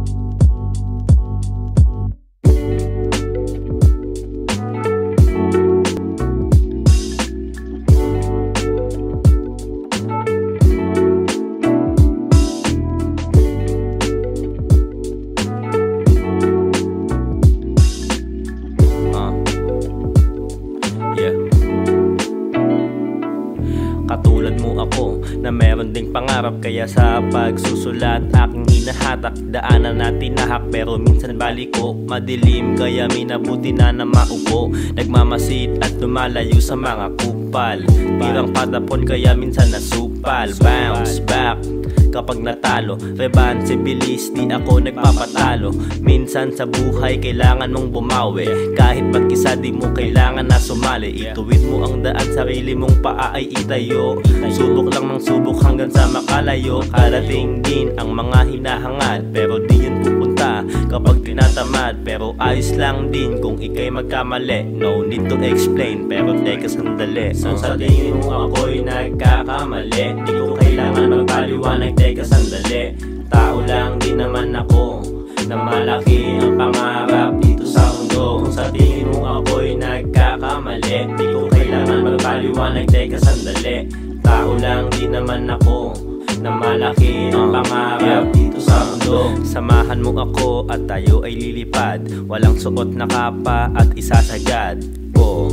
Katulad mo ako na meron ding pangarap, kaya sa pagsusulat aking hinahatak. Daanan na tinahak pero minsan baliko, madilim kaya minabuti na maupo. Nagmamasid at lumalayo sa mga kupal, tirang patapon kaya minsan nasupal. Bounce back kapag natalo, revanse bilis, di ako nagpapatalo. Minsan sa buhay kailangan mong bumawi, kahit mag-isa di mo kailangan na sumali. Ituwid mo ang daan, sarili mong paa ay itayo. Subok lang ng subok hanggang sa makalayo. Karating din ang mga hinahangad, pero di yun pupunta kapag tinatamad. Pero ayos lang din kung ikay magkamali, no need to explain, pero teka sandali. So sa tingin mo ako'y nagkakamali, di ko kailangan magpaliwanag, teka sandali. Tao lang din naman ako, na malaki ang pangarap dito sa mundo. Kung sa tingin mo ako'y nagkakamali, di ko kailangan magpaliwanag, teka sandali. Tao lang din naman ako, na malaki ang pangarap dito sa mundo. Samahan mo ako at tayo ay lilipad, walang suot na kapa at isasagad ko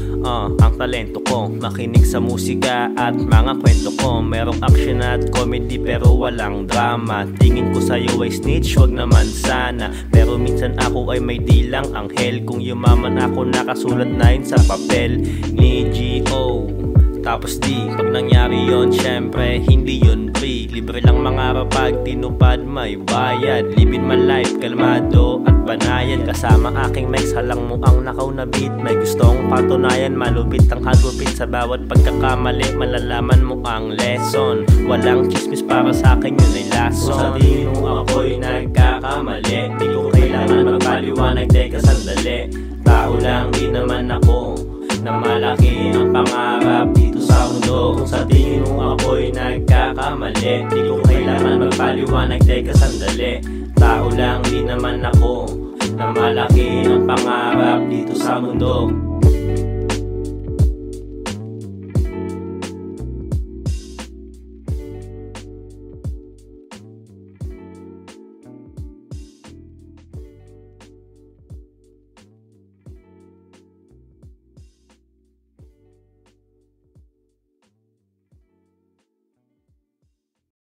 ang talento ko, makinig sa musika at mga kwento ko. Merong action at comedy pero walang drama. Tingin ko sa'yo ay snitch, wag naman sana. Pero minsan ako ay may dilang anghel. Kung yumaman ako nakasulat na yun sa papel ni G.O. Tapos di, pag nangyari yon, syempre hindi yun free. Libre lang mangarap pag tinupad may bayad. Living my life, kalmado at banayad. Kasama aking Mex, halang mo ang nakaw na beat. May gustong patunayan, malupit ang hagupit. Sa bawat pagkakamali, malalaman mo ang lesson. Walang chismis para sa akin, yun ay lason. Kung sa tingin mo ako'y nagkakamali, di ko kailangan magpaliwanag, teka sandali. Tao lang din naman ako, na malaki ang pangarap dito sa mundo. Kung sa tingin mo ako'y nagkakamali, di ko kailangan magpaliwanag, teka sandali. Tao lang din naman ako, na malaki ang pangarap dito sa mundo.